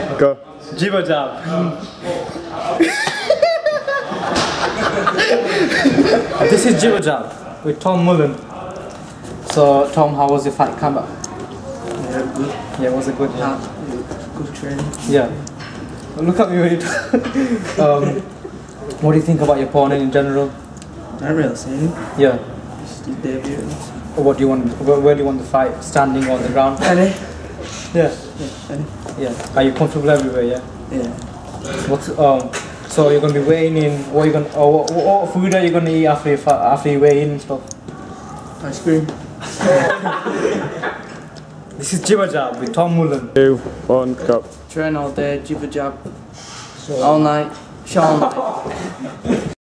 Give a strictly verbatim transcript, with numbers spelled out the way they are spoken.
Go. Jibber jab. This is Jibber Jab with Tom Mullen. So, Tom, how was your fight comeback? Yeah, good. Yeah, was it good? Yeah. Good training. Yeah. Well, look at me when you talk. um, What do you think about your opponent in general? Not really saying. Yeah. Just the debut. What do you want? Where, where do you want the fight? Standing on the ground? Penny. Yeah. Yeah, penny. Yeah. Are you comfortable everywhere? Yeah. Yeah. What's um? So you're gonna be weighing in. What you gonna? Oh, what, what food are you gonna eat after you fi- after you weigh in and stuff? Ice cream. This is Jibber Jab with Tom Mullen. Two, one, go. Train all day, jibber jab. All night. Show all night.